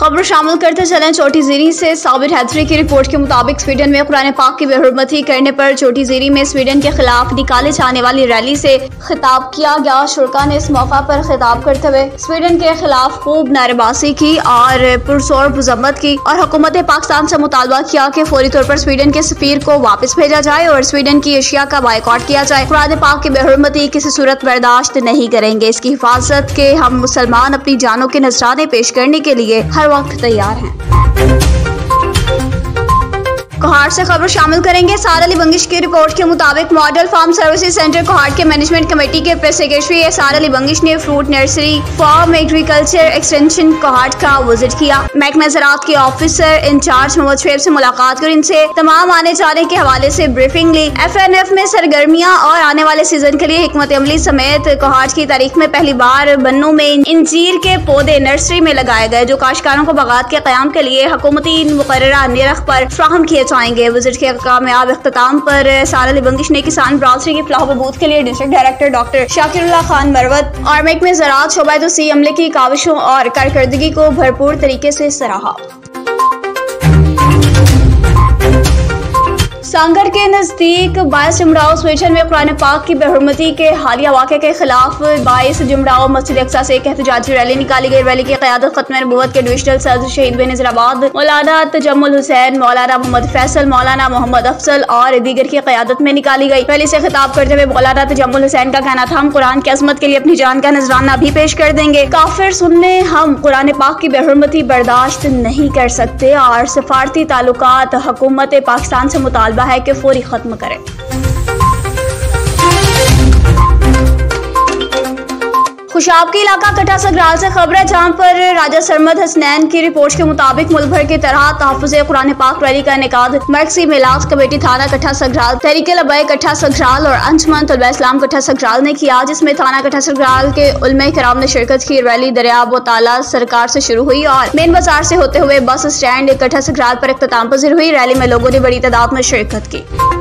खबर शामिल करते चलें छोटी ज़ीरी से। साबिर हैदरी की रिपोर्ट के मुताबिक स्वीडन में कुरान पाक की बेहुरमती करने पर छोटी ज़ीरी में स्वीडन के खिलाफ निकाले जाने वाली रैली से खिताब किया गया। शुरका ने इस मौका पर खिताब करते हुए स्वीडन के खिलाफ खूब नारेबाजी की और पुरजोर मजम्मत की और हुकूमत पाकिस्तान से मुतालबा किया कि फौरी तौर पर स्वीडन के सफीर को वापस भेजा जाए और स्वीडन की एशिया का बायकॉट किया जाए। कुरान पाक की बेहुरमती किसी सूरत बर्दाश्त नहीं करेंगे। इसकी हिफाजत के हम मुसलमान अपनी जानों के नजराने पेश करने के लिए हर वक्त तैयार हैं। कोहाट से खबर शामिल करेंगे। सारा अली बंगिश की रिपोर्ट के मुताबिक model farm services centre Kohat के मैनेजमेंट कमेटी के प्रेस सेक्रेटरी सारा अली बंगिश ने fruit nursery farm agriculture extension Kohat का विजिट किया। महकमा ज़राअत के ऑफिसर इंचार्ज मोहम्मद शुएब से मुलाकात कर इनसे तमाम आने जाने के हवाले से ब्रीफिंग ली। FNF में सरगर्मियां और आने वाले सीजन के लिए हिकमत अमली समेत कोहाट की तारीख में पहली बार बन्नों में इंजीर के पौधे नर्सरी में लगाए गए, जो काश्तकारों को बागात के क़याम के लिए हुकूमती मुकर्ररा निरख पर फ्राहम किए जाएंगे। विजिट के कामयाब इख्तिताम पर सारा अली बंगिश ने किसान ब्रासरी की फलाह बहबूद के लिए district director doctor Shakirullah Khan Marwat और महकमे ज़राअत शोबायत अमले की काविशों और कारकर्दगी को भरपूर तरीके से सराहा। सांगड़ के नजदीक 22 जुमड़ाओ स्वीडन में कुरान पाक की बेहुरमती के हालिया वाक़े के खिलाफ 22 जुमड़ाओ मस्जिद अक्सा से एक एहतजाजी रैली निकाली गई। रैली की क़यादत खत्म नबूवत के डिविजनल सदर शहीद बेनज़ीराबाद मौलाना तजम्मुल हुसैन, मौलाना मोहम्मद फैसल, मौलाना मोहम्मद अफजल और दीगर की क़यादत में निकाली गई। रैली से खिताब करते हुए मौलाना तजम्मुल हुसैन का कहना था, हम कुरान की अज़मत के लिए अपनी जान का नजराना भी पेश कर देंगे। काफिर सुनने हम कुरान पाक की बेहुरमती बर्दाश्त नहीं कर सकते और सफारती ताल्लुकात हुकूमत पाकिस्तान से मुतालबा है कि फौरी खत्म करें। खुशाब के इलाका कट्ठा सगराल से खबर है, जहां पर राजा सरमद हसनैन की रिपोर्ट के मुताबिक मुल्क भर की तरह तहफ़्फ़ुज़ कुरान पाक रैली का इनेकाद मरकज़ी मिलाद कमेटी थाना कट्ठा सगराल, तहरीक लबैक कट्ठा सगराल और अंजुमन तलबा इस्लाम कट्ठा सगराल ने किया, जिसमें थाना कट्ठा सगराल के उलमा किराम ने शिरकत की। रैली दरियाब व ताला सरकार से शुरू हुई और मेन बाजार से होते हुए बस स्टैंड कट्ठा सगराल पर इख्तिताम पज़ीर हुई। रैली में लोगों ने बड़ी तादाद में शिरकत की।